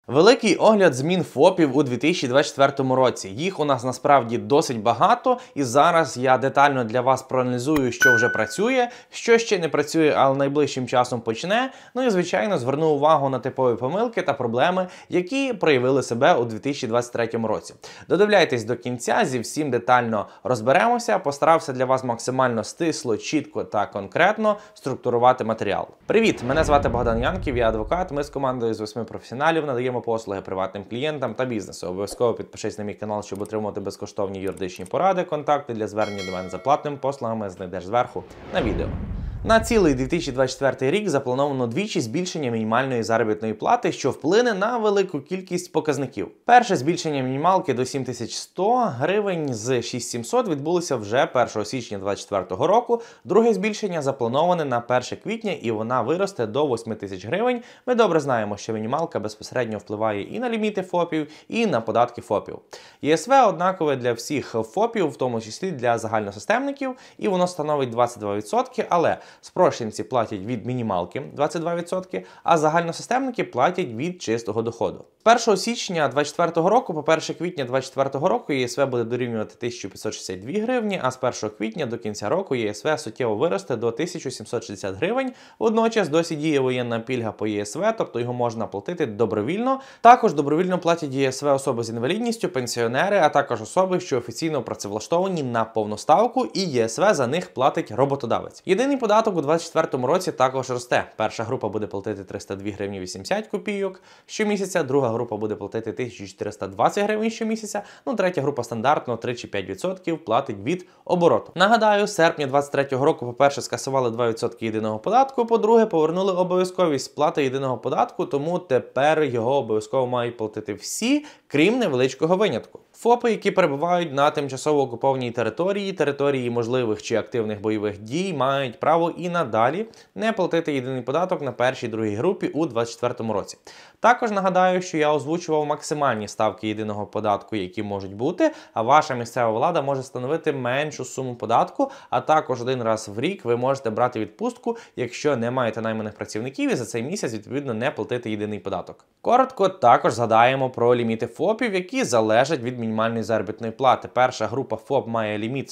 Великий огляд змін ФОПів у 2024 році. Їх у нас насправді досить багато, і зараз я детально для вас проаналізую, що вже працює, що ще не працює, але найближчим часом почне. Ну і, звичайно, зверну увагу на типові помилки та проблеми, які проявили себе у 2023 році. Додивляйтесь до кінця, зі всім детально розберемося. Постарався для вас максимально стисло, чітко та конкретно структурувати матеріал. Привіт! Мене звати Богдан Янків, я адвокат. Ми з командою з 8 професіоналів надаємо послуги приватним клієнтам та бізнесу. Обов'язково підпишись на мій канал, щоб отримувати безкоштовні юридичні поради. Контакти для звернення до мене за платними послугами знайдеш зверху на відео. На цілий 2024 рік заплановано двічі збільшення мінімальної заробітної плати, що вплине на велику кількість показників. Перше збільшення мінімалки до 7100 гривень з 6700 відбулося вже 1 січня 2024 року. Друге збільшення заплановане на 1 квітня і вона виросте до 8000 гривень. Ми добре знаємо, що мінімалка безпосередньо впливає і на ліміти ФОПів, і на податки ФОПів. ЄСВ однакове для всіх ФОПів, в тому числі для загальносистемників, і воно становить 22%, але спрощенці платять від мінімалки 22%, а загальносистемники платять від чистого доходу. З 1 січня 2024 року по 1 квітня 2024 року ЄСВ буде дорівнювати 1562 гривні, а з 1 квітня до кінця року ЄСВ суттєво виросте до 1760 гривень. Водночас досі діє воєнна пільга по ЄСВ, тобто його можна платити добровільно. Також добровільно платять ЄСВ особи з інвалідністю, пенсіонери, а також особи, що офіційно працевлаштовані на повну ставку, і ЄСВ за них платить роботодавець. Єдиний податок у 2024 році також росте. Перша група буде платити 302 гривні 80 копійок щомісяця, друга група буде платити 1420 гривень щомісяця, третя група стандартно 3-5% платить від обороту. Нагадаю, з серпня 2023 року, по-перше, скасували 2% єдиного податку, по-друге, повернули обов'язковість сплати єдиного податку, тому тепер його обов'язково мають платити всі, крім невеличкого винятку. ФОПи, які перебувають на тимчасово окупованій території можливих чи активних бойових дій, мають право і надалі не платити єдиний податок на першій і другій групі у 2024 році. Також нагадаю, що я озвучував максимальні ставки єдиного податку, які можуть бути, а ваша місцева влада може встановити меншу суму податку, а також один раз в рік ви можете брати відпустку, якщо не маєте найманих працівників і за цей місяць, відповідно, не платити єдиний податок. Коротко також згадаємо про ліміти ФОПів, які залежать від мінімальної заробітної плати. Перша група ФОП має ліміт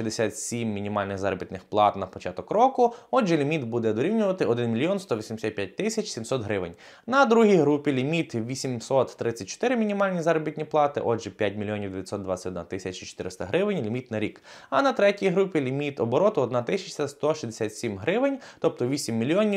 167 мінімальних заробітних плат на початок року, отже ліміт буде дорівнювати 1 185 700 гривень. На другій групі ліміт 834 мінімальні заробітні плати, отже 5 921 400 гривень, ліміт на рік. А на третій групі ліміт обороту 1167 гривень, тобто 8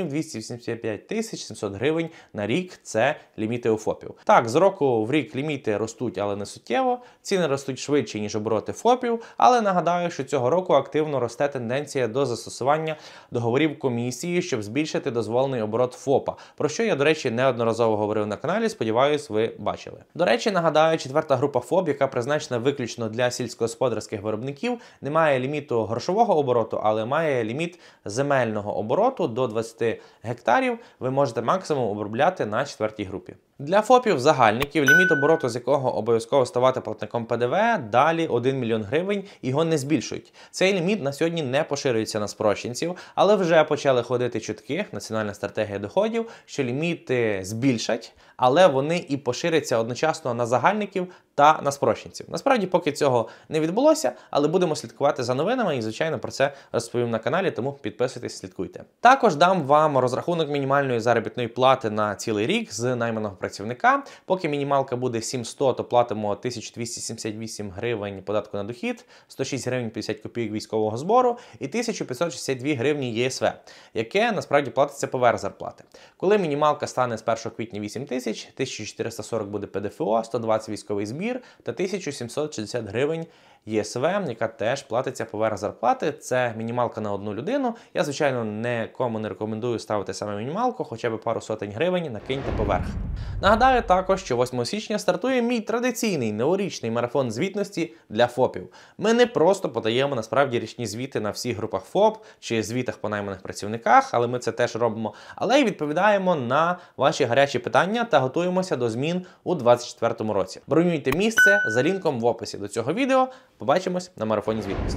285 700 гривень на рік – це ліміти у ФОПів. Так, з року в рік ліміти ростуть, але не суттєво, ціни ростуть швидше, ніж обороти ФОПів, але нагадаю, що цього року активно росте тенденція до застосування договорів комісії, щоб збільшити дозволений оборот ФОПа, про що я, до речі, неодноразово говорив на каналі, сподіваюсь, ви бачили. До речі, нагадаю, четверта група ФОП, яка призначена виключно для сільськогосподарських виробників, не має ліміту грошового обороту, але має ліміт земельного обороту до 20 гектарів, ви можете максимум обробляти на четвертій групі. Для ФОПів-загальників, ліміт обороту з якого обов'язково ставати платником ПДВ, далі 1 мільйон гривень, його не збільшують. Цей ліміт на сьогодні не поширюється на спрощенців, але вже почали ходити чутки, Національна стратегія доходів, що ліміти збільшать, але вони і поширяться одночасно на загальників та на спрощенців. Насправді, поки цього не відбулося, але будемо слідкувати за новинами і, звичайно, про це розповім на каналі, тому підписуйтесь, слідкуйте. Також дам вам розрахунок мінімальної заробітної плати на цілий рік з найманого працівника. Поки мінімалка буде 700, то платимо 1278 гривень податку на дохід, 106 гривень 50 копійок військового збору і 1562 гривні ЄСВ, яке насправді платиться поверх зарплати. Коли мінімалка стане з 1 квітня 8000, 1440 буде ПДФО, 120 військовий збір та 1760 гривень ЄСВ, яка теж платиться поверх зарплати. Це мінімалка на одну людину. Я, звичайно, нікому не рекомендую ставити саме мінімалку, хоча б пару сотень гривень накиньте поверх. Нагадаю також, що 8 січня стартує мій традиційний новорічний марафон звітності для ФОПів. Ми не просто подаємо насправді річні звіти на всіх групах ФОП чи звітах по найманих працівниках, але ми це теж робимо, але й відповідаємо на ваші гарячі питання та готуємося до змін у 2024 році. Бронюйте місце за лінком в описі до цього відео. Побачимось на марафоні звітності.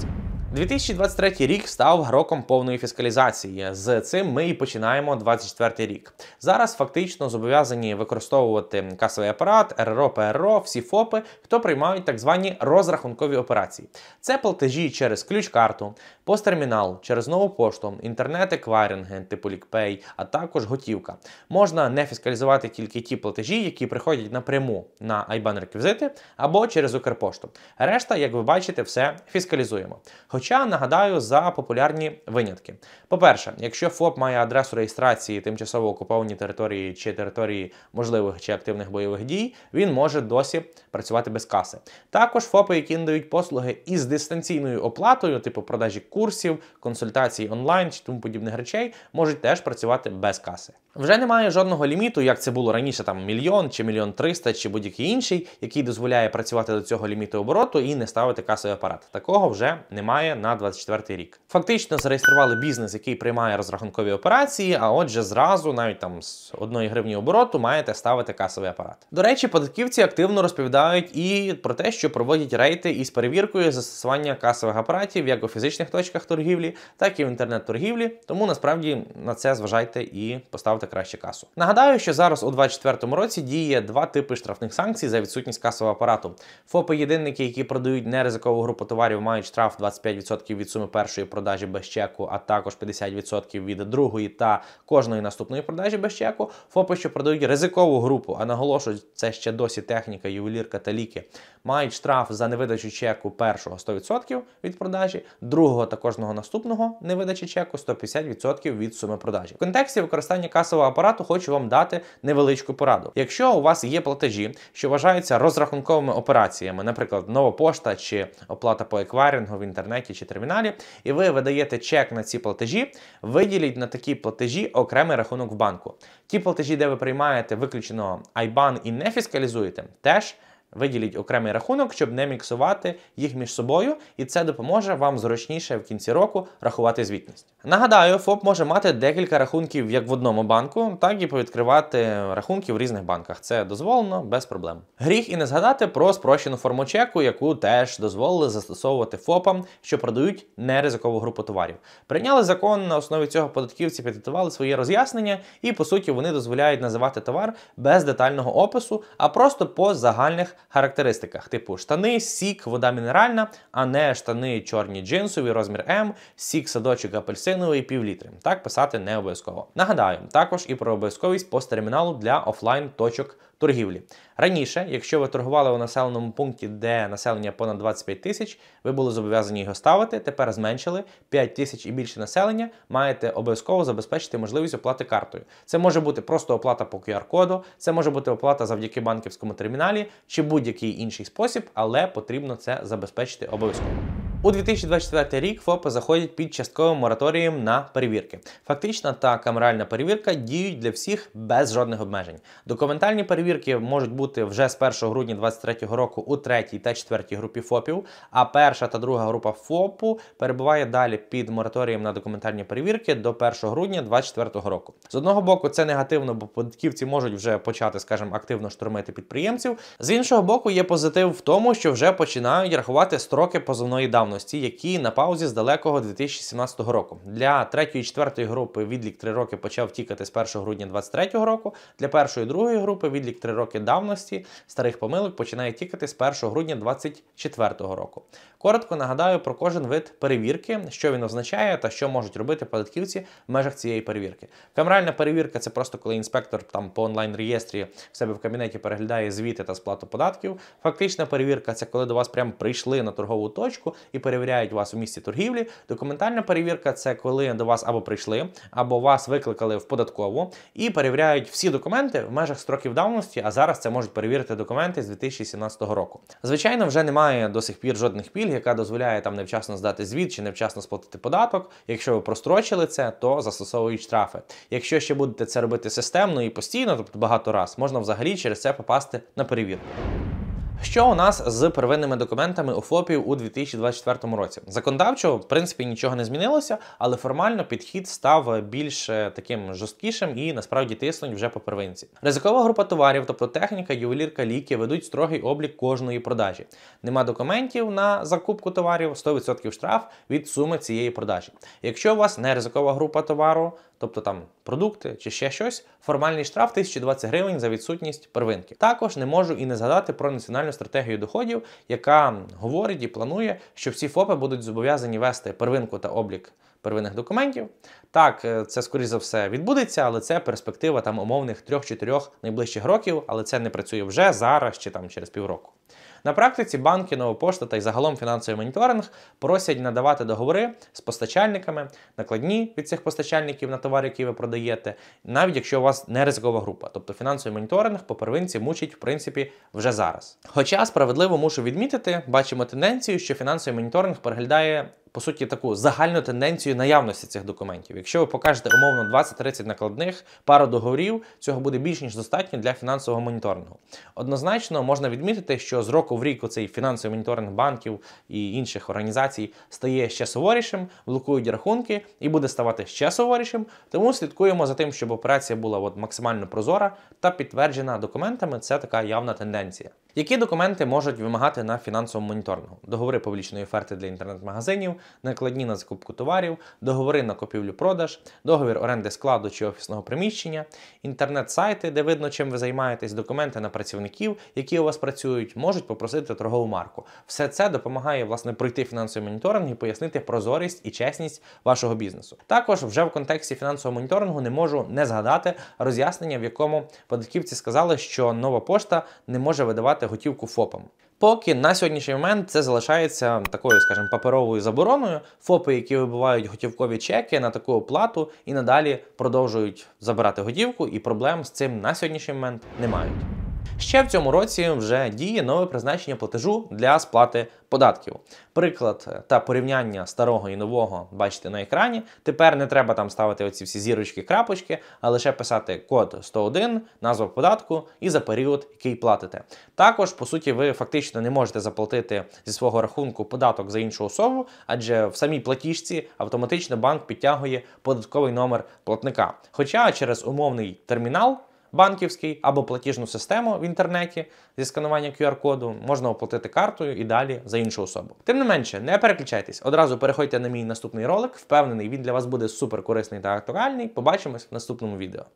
2023 рік став роком повної фіскалізації. З цим ми і починаємо 2024 рік. Зараз фактично зобов'язані використовувати касовий апарат, РРО, ПРО, всі ФОПи, хто приймають так звані розрахункові операції. Це платежі через ключ-карту, посттермінал, через нову пошту, інтернет-еквайринги типу LickPay, а також готівка. Можна не фіскалізувати тільки ті платежі, які приходять напряму на IBAN-реквізити або через Укрпошту. Решта, як ви бачите, все фіскалізуємо. Хоча, нагадаю, за популярні винятки. По-перше, якщо ФОП має адресу реєстрації тимчасово окуповані території чи території можливих чи активних бойових дій, він може досі працювати без каси. Також ФОПи, які надають послуги із дистанційною оплатою, типу продажі курсів, консультацій онлайн чи тому подібних речей, можуть теж працювати без каси. Вже немає жодного ліміту, як це було раніше, там 1 мільйон, чи 1 300 000, чи будь-який інший, який дозволяє працювати до цього ліміту обороту і не ставити касовий апарат. Такого вже немає на 2024 рік. Фактично зареєстрували бізнес, який приймає розрахункові операції, а отже зразу, навіть там з 1 гривні обороту, маєте ставити касовий апарат. До речі, податківці активно розповідають і про те, що проводять рейди із перевіркою застосування касових апаратів як у фізичних точках торгівлі, так і в інтернет-торгівлі, тому насправді на це зважайте і поставте краще касу. Нагадаю, що зараз у 2024 році діє 2 типи штрафних санкцій за відсутність касового апарату. ФОПи-єдинники, які продають неризикову групу товарів, мають штраф 25% від суми першої продажі без чеку, а також 50% від другої та кожної наступної продажі без чеку. ФОПи, що продають ризикову групу, а наголошують, це ще досі техніка, ювелірка та ліки, мають штраф за невидачу чеку першого 100% від продажі, другого та кожного наступного невидачі чеку 150% від суми продажі. В контексті використання касового апарату хочу вам дати невеличку пораду. Якщо у вас є платежі, що вважаються розрахунковими операціями, наприклад, нова пошта чи оплата по еквайрингу в інтернеті чи терміналі, і ви видаєте чек на ці платежі, виділіть на такі платежі окремий рахунок в банку. Ті платежі, де ви приймаєте виключено IBAN і не фіскалізуєте, теж виділіть окремий рахунок, щоб не міксувати їх між собою, і це допоможе вам зручніше в кінці року рахувати звітність. Нагадаю, ФОП може мати декілька рахунків як в одному банку, так і повідкривати рахунки в різних банках. Це дозволено без проблем. Гріх і не згадати про спрощену форму чеку, яку теж дозволили застосовувати ФОПам, що продають неризикову групу товарів. Прийняли закон, на основі цього податківці підготували свої роз'яснення, і по суті вони дозволяють називати товар без детального опису, а просто по загальних характеристиках, типу штани, сік, вода мінеральна, а не штани чорні джинсові, розмір М, сік, садочок апельсиновий, півлітри. Так писати не обов'язково. Нагадаю, також і про обов'язковість посттерміналу для офлайн-точок торгівлі. Раніше, якщо ви торгували у населеному пункті, де населення понад 25 тисяч, ви були зобов'язані його ставити, тепер зменшили, 5 тисяч і більше населення, маєте обов'язково забезпечити можливість оплати картою. Це може бути просто оплата по QR-коду, це може бути оплата завдяки банківському терміналі, чи будь-який інший спосіб, але потрібно це забезпечити обов'язково. У 2024 рік ФОПи заходять під частковим мораторієм на перевірки. Фактична та камеральна перевірка діють для всіх без жодних обмежень. Документальні перевірки можуть бути вже з 1 грудня 2023 року у 3 та 4 групі ФОПів, а 1 та 2 група ФОПу перебуває далі під мораторієм на документальні перевірки до 1 грудня 2024 року. З одного боку, це негативно, бо податківці можуть вже почати, скажімо, активно штурмити підприємців. З іншого боку, є позитив в тому, що вже починають рахувати строки позовної давності, які на паузі з далекого 2017 року. Для 3 і 4 групи відлік 3 роки почав тікати з 1 грудня 2023 року, для 1 і 2 групи відлік 3 роки давності старих помилок починає тікати з 1 грудня 2024 року. Коротко нагадаю про кожен вид перевірки, що він означає та що можуть робити податківці в межах цієї перевірки. Камеральна перевірка – це просто коли інспектор там по онлайн-реєстрі в себе в кабінеті переглядає звіти та сплату податків. Фактична перевірка – це коли до вас прямо прийшли на торгову точку і перевіряють вас у місці торгівлі. Документальна перевірка – це коли до вас або прийшли, або вас викликали в податкову і перевіряють всі документи в межах строків давності, а зараз це можуть перевірити документи з 2017 року. Звичайно, вже немає до сих пір жодних пільг, яка дозволяє там невчасно здати звіт чи невчасно сплатити податок. Якщо ви прострочили це, то застосовують штрафи. Якщо ще будете це робити системно і постійно, тобто багато раз, можна взагалі через це попасти на перевірку. Що у нас з первинними документами у ФОПів у 2024 році? Законодавчо, в принципі, нічого не змінилося, але формально підхід став більш таким жорсткішим і насправді тиснуть вже по первинці. Ризикова група товарів, тобто техніка, ювелірка, ліки, ведуть строгий облік кожної продажі. Нема документів на закупку товарів, 100% штраф від суми цієї продажі. Якщо у вас не ризикова група товару, тобто там продукти чи ще щось, формальний штраф 1020 гривень за відсутність первинки. Також не можу і не згадати про національну стратегію доходів, яка говорить і планує, що всі ФОПи будуть зобов'язані вести первинку та облік первинних документів. Так, це, скоріш за все, відбудеться, але це перспектива там умовних 3-4 найближчих років, але це не працює вже зараз чи там через півроку. На практиці банки, Нова пошта та й загалом фінансовий моніторинг просять надавати договори з постачальниками, накладні від цих постачальників на товар, який ви продаєте, навіть якщо у вас не ризикова група. Тобто фінансовий моніторинг по первинці мучить, в принципі, вже зараз. Хоча справедливо мушу відмітити, бачимо тенденцію, що фінансовий моніторинг переглядає по суті, таку загальну тенденцію наявності цих документів. Якщо ви покажете умовно 20-30 накладних, пару договорів, цього буде більш ніж достатньо для фінансового моніторингу. Однозначно можна відмітити, що з року в рік цей фінансовий моніторинг банків і інших організацій стає ще суворішим, блокують рахунки і буде ставати ще суворішим, тому слідкуємо за тим, щоб операція була максимально прозора та підтверджена документами. Це така явна тенденція. Які документи можуть вимагати на фінансовому моніторингу? Договори публічної оферти для інтернет-магазинів, накладні на закупку товарів, договори на купівлю-продаж, договір оренди складу чи офісного приміщення, інтернет-сайти, де видно, чим ви займаєтесь, документи на працівників, які у вас працюють, можуть попросити торгову марку. Все це допомагає, власне, пройти фінансовий моніторинг і пояснити прозорість і чесність вашого бізнесу. Також вже в контексті фінансового моніторингу не можу не згадати роз'яснення, в якому податківці сказали, що Нова пошта не може видавати готівку ФОПам. Поки на сьогоднішній момент це залишається такою, скажімо, паперовою забороною. ФОПи, які вибивають готівкові чеки на таку оплату і надалі продовжують забирати готівку, і проблем з цим на сьогоднішній момент не мають. Ще в цьому році вже діє нове призначення платежу для сплати податків. Приклад та порівняння старого і нового бачите на екрані. Тепер не треба там ставити оці всі зірочки, крапочки, а лише писати код 101, назва податку і за період, який платите. Також, по суті, ви фактично не можете заплатити зі свого рахунку податок за іншу особу, адже в самій платіжці автоматично банк підтягує податковий номер платника. Хоча через умовний термінал банківський або платіжну систему в інтернеті зі сканування QR-коду можна оплатити картою і далі за іншу особу. Тим не менше, не переключайтесь, одразу переходьте на мій наступний ролик. Впевнений, він для вас буде супер корисний та актуальний. Побачимось в наступному відео.